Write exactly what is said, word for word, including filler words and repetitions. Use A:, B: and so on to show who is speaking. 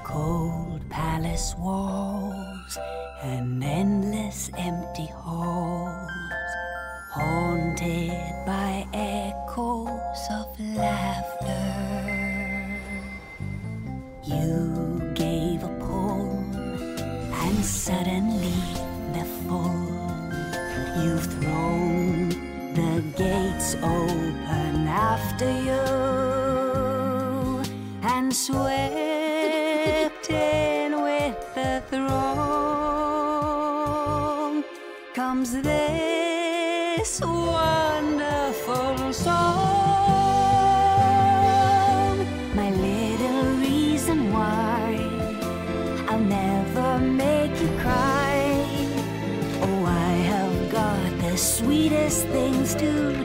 A: Cold palace walls and endless empty halls, haunted by echoes of laughter. You gave a pull, and suddenly they're full. You've thrown the gates open after you and swept in with the throng. Comes this wonderful song, my little reason why I'll never make you cry. Oh, I have got the sweetest things to